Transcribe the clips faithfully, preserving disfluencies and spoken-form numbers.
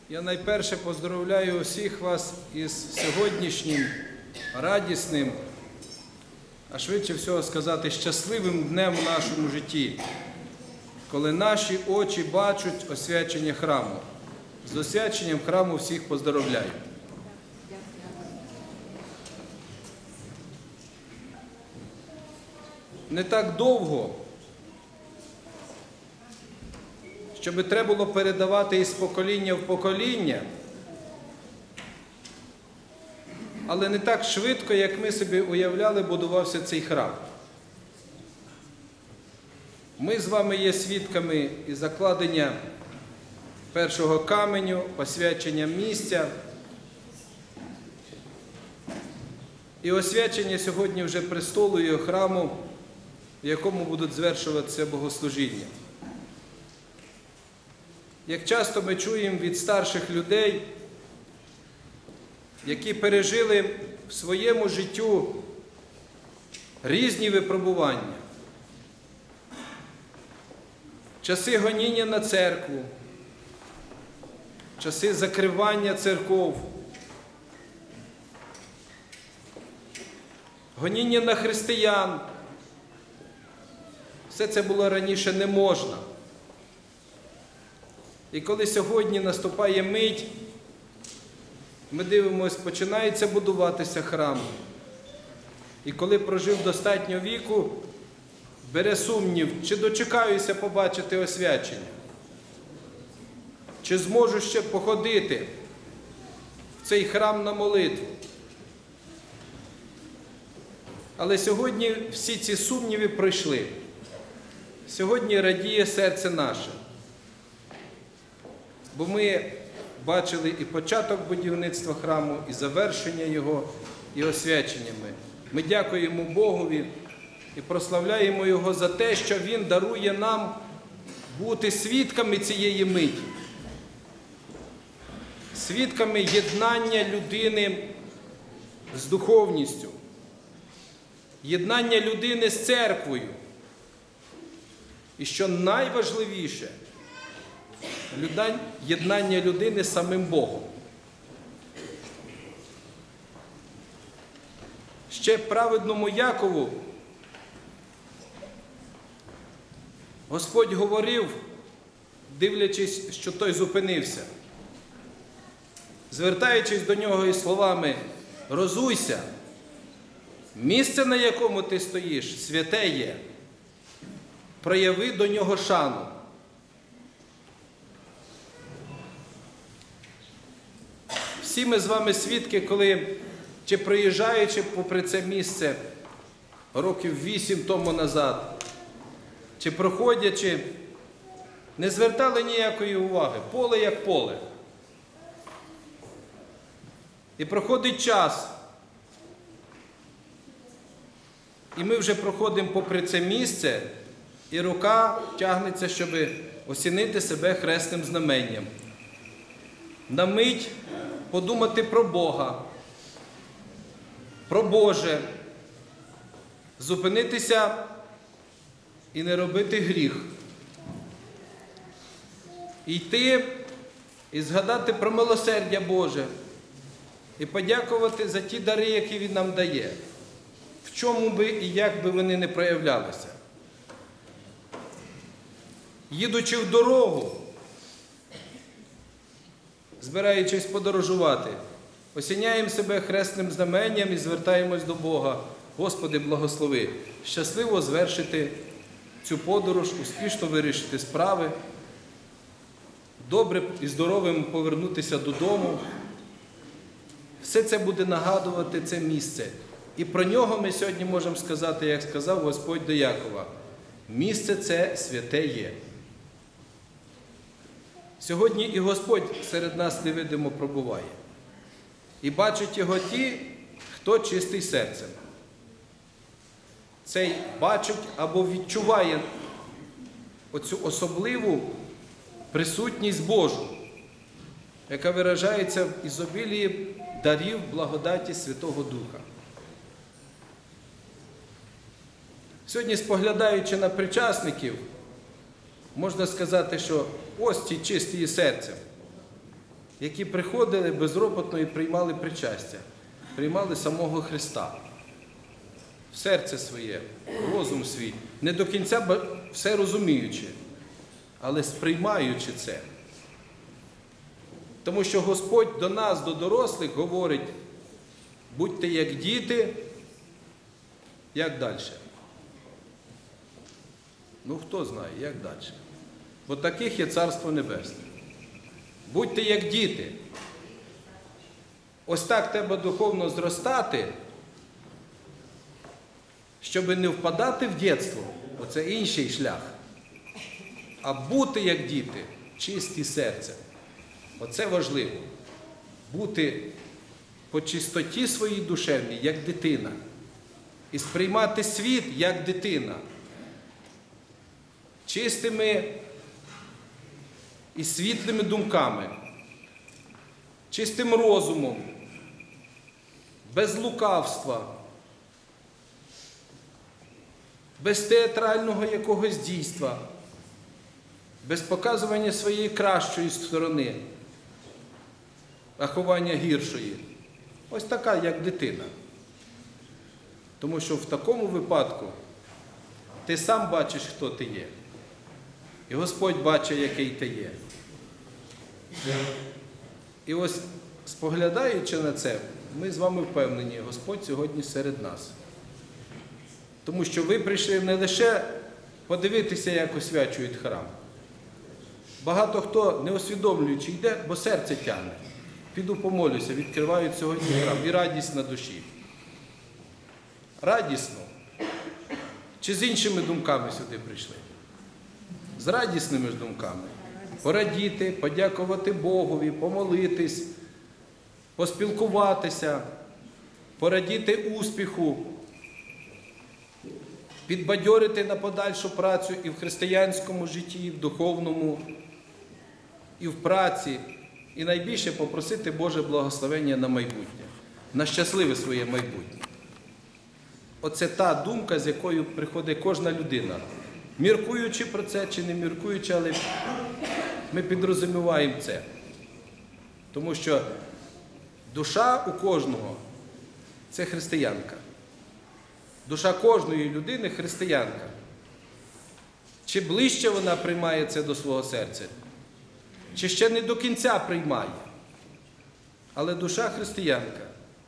Я найперше поздоровляю всіх вас із сьогоднішнім радісним, а швидше всього сказати, щасливим днем в нашому житті, коли наші очі бачать освячення храму. З освяченням храму всіх поздоровляю. Не так довго, щоб треба було передавати із покоління в покоління, але не так швидко, як ми собі уявляли, будувався цей храм. Ми з вами є свідками і закладення першого каменю, посвячення місця. І освячення сьогодні вже престолу і храму, в якому будуть звершуватися богослужіння. Як часто ми чуємо від старших людей, які пережили в своєму життю різні випробування, часи гоніння на церкву, часи закривання церков, гоніння на християн. Все це було раніше не можна. І коли сьогодні наступає мить, ми дивимося, починається будуватися храм. І коли прожив достатньо віку, бере сумнів, чи дочекаюся побачити освячення, чи зможу ще походити в цей храм на молитву. Але сьогодні всі ці сумніви пройшли. Сьогодні радіє серце наше. Бо ми бачили і початок будівництва храму, і завершення його, і освячення ми. Ми дякуємо Богові і прославляємо Його за те, що Він дарує нам бути свідками цієї миті. Свідками єднання людини з духовністю, єднання людини з церквою. І що найважливіше, єднання людини з самим Богом. Ще праведному Якову Господь говорив, дивлячись, що той зупинився, звертаючись до нього із словами: «Розуйся, місце, на якому ти стоїш, святе є, прояви до нього шану». Всі ми з вами свідки, коли, чи проїжджаючи попри це місце років вісім тому назад, чи проходячи, не звертали ніякої уваги. Поле як поле. І проходить час, і ми вже проходимо попри це місце, і рука тягнеться, щоб осінити себе хресним знаменням. На мить подумати про Бога, про Боже, зупинитися і не робити гріх. Йти і згадати про милосердя Боже, і подякувати за ті дари, які Він нам дає, в чому би і як би вони не проявлялися. Їдучи в дорогу, збираючись подорожувати, осіняємо себе хресним знаменням і звертаємось до Бога: «Господи, благослови, щасливо звершити цю подорож, успішно вирішити справи, добре і здоровим повернутися додому». Все це буде нагадувати це місце. І про нього ми сьогодні можемо сказати, як сказав Господь до Якова: «Місце це святе є». Сьогодні і Господь серед нас невидимо пробуває. І бачать Його ті, хто чистий серцем. Цей бачить або відчуває оцю особливу присутність Божу, яка виражається в ізобілії дарів благодаті Святого Духа. Сьогодні, споглядаючи на причасників, можна сказати, що ось ті чисті серцем. які приходили безропотно і приймали причастя, приймали самого Христа в серце своє, в розум свій, не до кінця все розуміючи, але сприймаючи це. Тому що Господь до нас, до дорослих, говорить: будьте як діти, як далі? Ну, хто знає, як далі? Бо таких є Царство Небесне. Будьте як діти. Ось так треба духовно зростати, щоб не впадати в дитинство. Оце інший шлях. А бути як діти, чисті серцем. Оце важливо. Бути по чистоті своїй душевній, як дитина. І сприймати світ, як дитина. Чистими і світлими думками. Чистим розумом. Без лукавства. Без театрального якогось дійства. Без показування своєї кращої сторони, а ховання гіршої. Ось така, як дитина. Тому що в такому випадку ти сам бачиш, хто ти є. І Господь бачить, який ти є. І ось, споглядаючи на це, ми з вами впевнені, Господь сьогодні серед нас. Тому що ви прийшли не лише подивитися, як освячують храм. Багато хто, не усвідомлюючи, йде, бо серце тягне. Піду помолюся, відкривають сьогодні храм. І радість на душі. Радісно. Чи з іншими думками сюди прийшли? З радісними ж думками. Порадіти, подякувати Богові, помолитись, поспілкуватися, порадіти успіху, підбадьорити на подальшу працю і в християнському житті, і в духовному, і в праці, і найбільше попросити Боже благословення на майбутнє, на щасливе своє майбутнє. Оце та думка, з якою приходить кожна людина. Міркуючи про це чи не міркуючи, але ми підрозуміваємо це. Тому що душа у кожного – це християнка. Душа кожної людини – християнка. Чи ближче вона приймає це до свого серця, чи ще не до кінця приймає. Але душа християнка.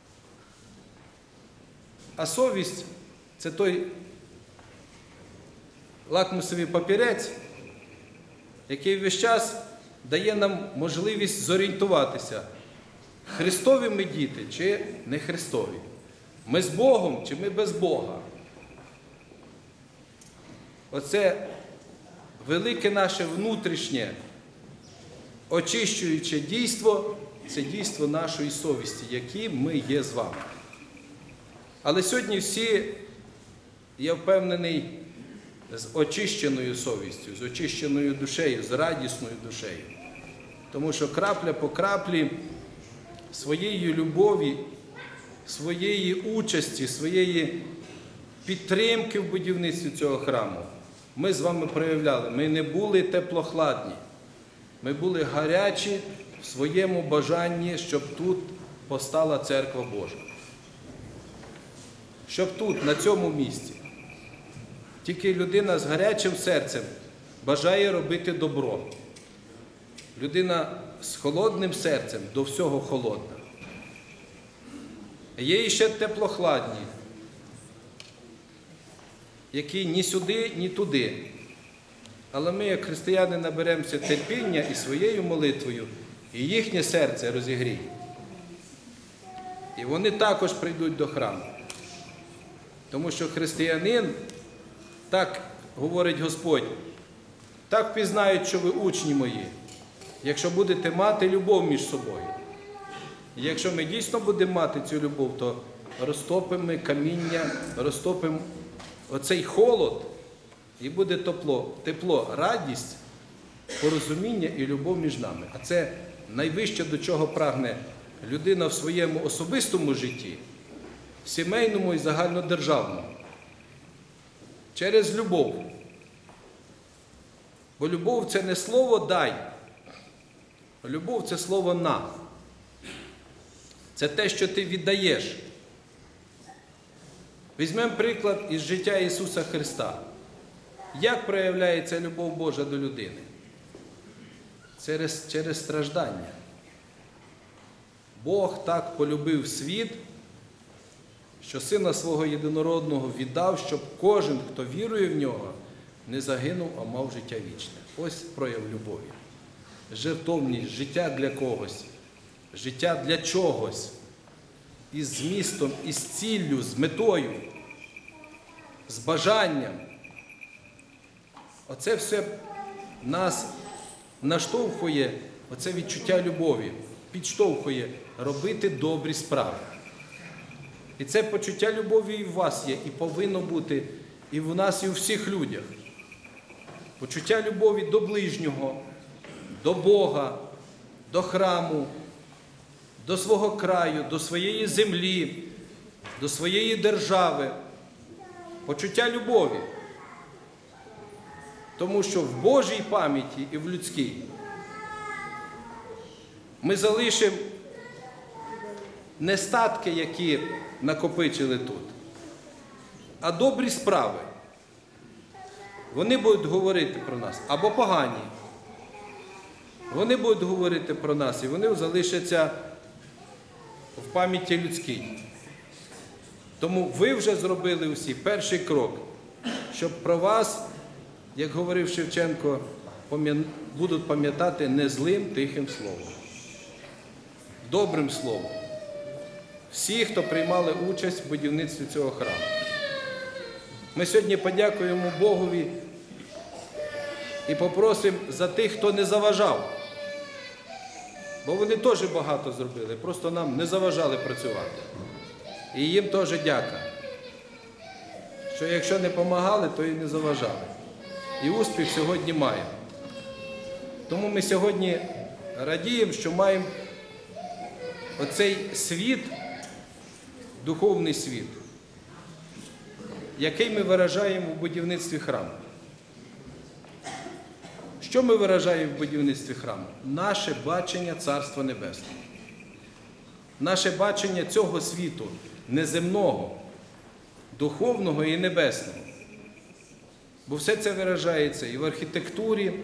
А совість – це той лакмусовий папірець, який весь час дає нам можливість зорієнтуватися, Христові ми діти чи не Христові. Ми з Богом чи ми без Бога. Оце велике наше внутрішнє очищуюче дійство – це дійство нашої совісті, які ми є з вами. Але сьогодні всі, я впевнений, з очищеною совістю, з очищеною душею, з радісною душею. Тому що крапля по краплі своєї любові, своєї участі, своєї підтримки в будівництві цього храму ми з вами проявляли. Ми не були теплохладні. Ми були гарячі в своєму бажанні, щоб тут постала Церква Божа. Щоб тут, на цьому місці. Тільки людина з гарячим серцем бажає робити добро. Людина з холодним серцем до всього холодна. Є ще теплохладні, які ні сюди, ні туди. Але ми, як християни, наберемося терпіння і своєю молитвою, і їхнє серце розігріє. І вони також прийдуть до храму. Тому що християнин, так говорить Господь, так пізнають, що ви учні мої, якщо будете мати любов між собою. І якщо ми дійсно будемо мати цю любов, то розтопимо каміння, розтопимо оцей холод, і буде тепло, тепло, радість, порозуміння і любов між нами. А це найвище, до чого прагне людина в своєму особистому житті, в сімейному і загальнодержавному. Через любов. Бо любов – це не слово «дай», Любов – це слово «на». Це те, що ти віддаєш. Візьмемо приклад із життя Ісуса Христа. Як проявляється любов Божа до людини? Через, через страждання. Бог так полюбив світ, що Сина Свого Єдинородного віддав, щоб кожен, хто вірує в Нього, не загинув, а мав життя вічне. Ось прояв любові. Жертовність, життя для когось, життя для чогось, із змістом, із ціллю, з метою, з бажанням. Оце все нас наштовхує, оце відчуття любові, підштовхує робити добрі справи. І це почуття любові і в вас є, і повинно бути і в нас, і у всіх людях. Почуття любові до ближнього, до Бога, до храму, до свого краю, до своєї землі, до своєї держави. Почуття любові. Тому що в Божій пам'яті і в людській ми залишимо не статки, які накопичили тут, а добрі справи. Вони будуть говорити про нас, або погані. Вони будуть говорити про нас, і вони залишаться в пам'яті людській. Тому ви вже зробили усі перший крок, щоб про вас, як говорив Шевченко, будуть пам'ятати не злим, тихим словом. Добрим словом. Всі, хто приймали участь в будівництві цього храму. Ми сьогодні подякуємо Богові і попросимо за тих, хто не заважав. Бо вони теж багато зробили, просто нам не заважали працювати. І їм теж дяка. Що якщо не допомагали, то і не заважали. І успіх сьогодні маємо. Тому ми сьогодні радіємо, що маємо оцей світ, духовний світ, який ми виражаємо в будівництві храму. Що ми виражаємо в будівництві храму? Наше бачення Царства Небесного. Наше бачення цього світу неземного, духовного і небесного. Бо все це виражається і в архітектурі,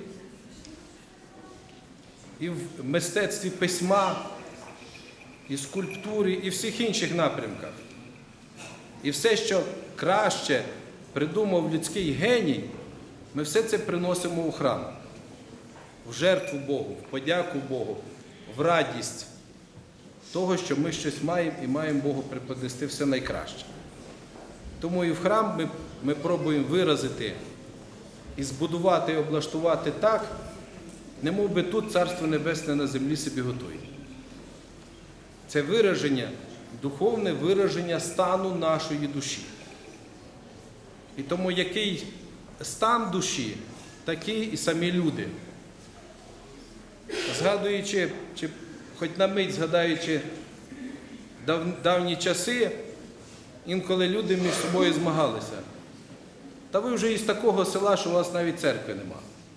і в мистецтві письма, і в скульптурі, і в всіх інших напрямках. І все, що краще придумав людський геній, ми все це приносимо у храм. В жертву Богу, в подяку Богу, в радість того, що ми щось маємо і маємо Богу преподнести все найкраще. Тому і в храм ми, ми пробуємо виразити і збудувати, і облаштувати так, немов би тут Царство Небесне на землі собі готує. Це вираження, духовне вираження стану нашої душі. І тому який стан душі, такі і самі люди. Згадуючи, чи хоч на мить згадаючи дав, давні часи, інколи люди між собою змагалися. Та ви вже із такого села, що у вас навіть церкви нема.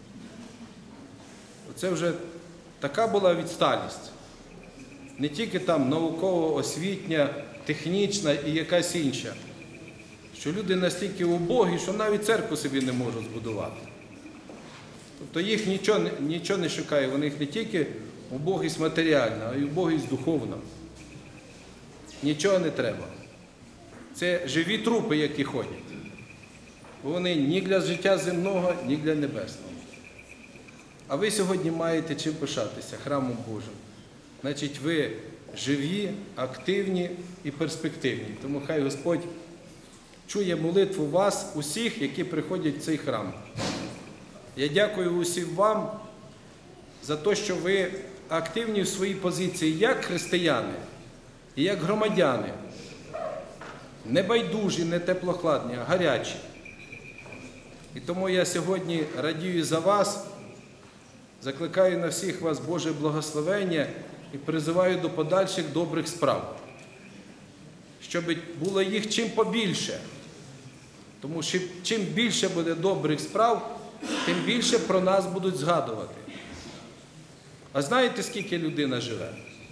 Це вже така була відсталість. Не тільки там науково-освітня, технічна і якась інша. Що люди настільки убогі, що навіть церкву собі не можуть збудувати. Тобто їх нічого, нічого не шукає, вони їх не тільки убогість матеріальна, а й убогість духовна. Нічого не треба. Це живі трупи, які ходять. Вони ні для життя земного, ні для небесного. А ви сьогодні маєте чим пишатися, храмом Божим. Значить, ви живі, активні і перспективні. Тому хай Господь чує молитву вас, усіх, які приходять в цей храм. Я дякую усім вам за те, що ви активні в своїй позиції як християни і як громадяни. Не байдужі, не теплохладні, а гарячі. І тому я сьогодні радію за вас, закликаю на всіх вас Боже благословення і призиваю до подальших добрих справ. Щоб було їх чим побільше. Тому що чим більше буде добрих справ, тим більше про нас будуть згадувати. А знаєте, скільки людина живе?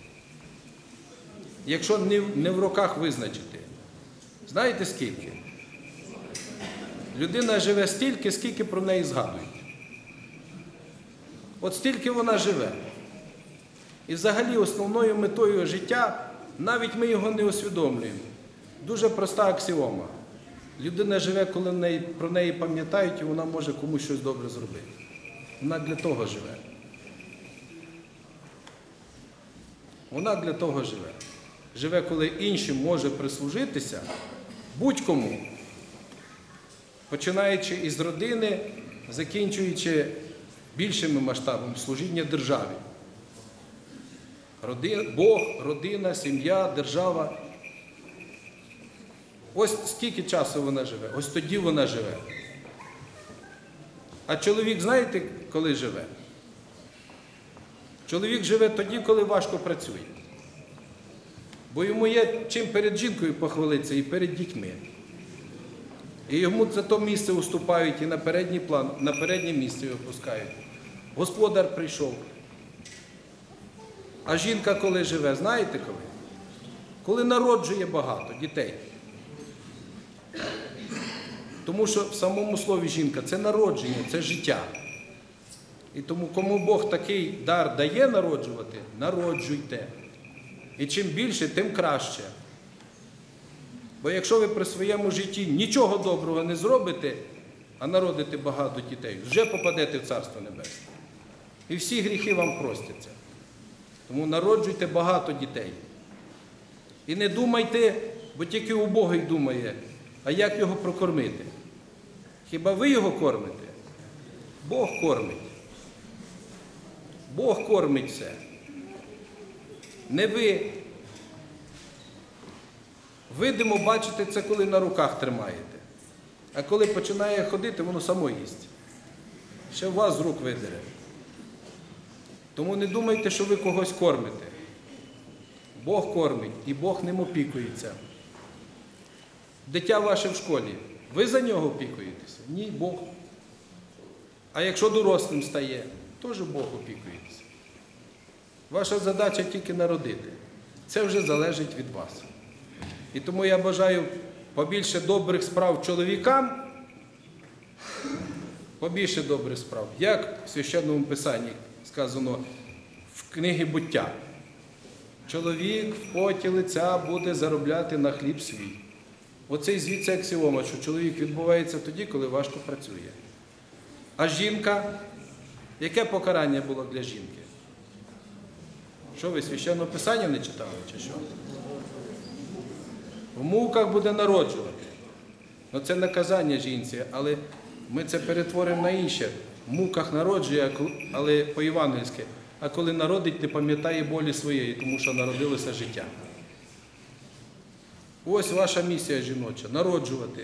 Якщо не в, не в роках визначити. Знаєте скільки? Людина живе стільки, скільки про неї згадують. От стільки вона живе. І взагалі основною метою життя, навіть ми його не усвідомлюємо. Дуже проста аксіома. Людина живе, коли неї, про неї пам'ятають, і вона може комусь щось добре зробити. Вона для того живе. Вона для того живе. Живе, коли іншим може прислужитися будь-кому, починаючи із родини, закінчуючи більшими масштабами служіння державі. Родин, Бог, родина, сім'я, держава. Ось скільки часу вона живе, ось тоді вона живе. А чоловік, знаєте, коли живе? Чоловік живе тоді, коли важко працює. Бо йому є чим перед жінкою похвалитися і перед дітьми. І йому за то місце уступають і на передній план, на переднє місце його пускають. Господар прийшов. А жінка коли живе, знаєте коли? Коли народжує багато дітей. Тому що в самому слові жінка – це народження, це життя. І тому кому Бог такий дар дає народжувати, народжуйте. І чим більше, тим краще. Бо якщо ви при своєму житті нічого доброго не зробите, а народите багато дітей, вже попадете в Царство Небесне. І всі гріхи вам простяться. Тому народжуйте багато дітей. І не думайте, бо тільки убогий думає, а як його прокормити? Хіба ви його кормите? Бог кормить. Бог кормить все. Не ви. Видимо, бачите це, коли на руках тримаєте. А коли починає ходити, воно само їсть. Ще в вас з рук видере. Тому не думайте, що ви когось кормите. Бог кормить, і Бог ним опікується. Дитя ваше в школі. Ви за нього опікуєтеся? Ні, Бог. А якщо дорослим стає, теж Бог опікується. Ваша задача тільки народити. Це вже залежить від вас. І тому я бажаю побільше добрих справ чоловікам, побільше добрих справ. Як в Священному Писанні сказано в книгі «Буття». Чоловік в поті лиця буде заробляти на хліб свій. Оце звідси аксіома, що чоловік відбувається тоді, коли важко працює. А жінка? Яке покарання було для жінки? Що ви, Священного Писання не читали, чи що? В муках буде народжувати. Ну, це наказання жінці, але ми це перетворимо на інше. В муках народжує, але по-євангельськи. А коли народить, не пам'ятає болі своєї, тому що народилося життя. Ось ваша місія жіноча – народжувати.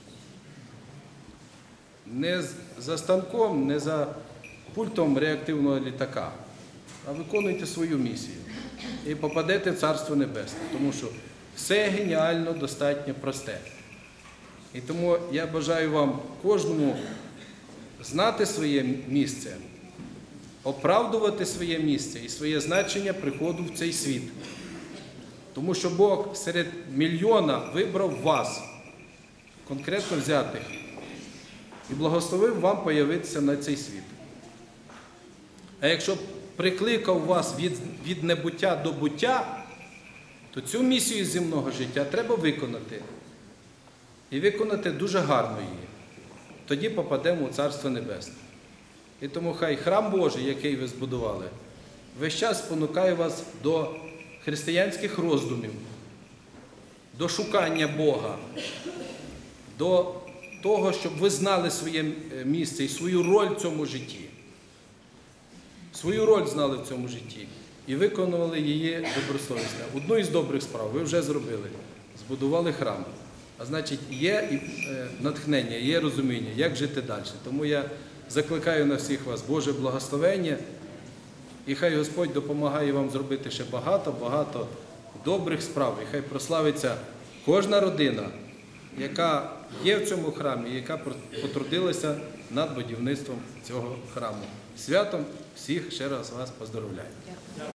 Не за станком, не за пультом реактивного літака, а виконуйте свою місію. І попадете в Царство Небесне, тому що все геніально, достатньо просте. І тому я бажаю вам кожному знати своє місце, оправдувати своє місце і своє значення приходу в цей світ. Тому що Бог серед мільйона вибрав вас, конкретно взятих, і благословив вам появитися на цей світ. А якщо прикликав вас від, від небуття до буття, то цю місію земного життя треба виконати. І виконати дуже гарно її. Тоді попадемо у Царство Небесне. І тому хай храм Божий, який ви збудували, весь час спонукає вас до християнських роздумів, до шукання Бога, до того, щоб ви знали своє місце і свою роль в цьому житті. Свою роль знали в цьому житті і виконували її добросовісно. Одну із добрих справ ви вже зробили. Збудували храм. А значить, є натхнення, є розуміння, як жити далі. Тому я закликаю на всіх вас Боже благословення. І хай Господь допомагає вам зробити ще багато-багато добрих справ. І хай прославиться кожна родина, яка є в цьому храмі, яка потрудилася над будівництвом цього храму. святом всіх ще раз вас поздоровляю.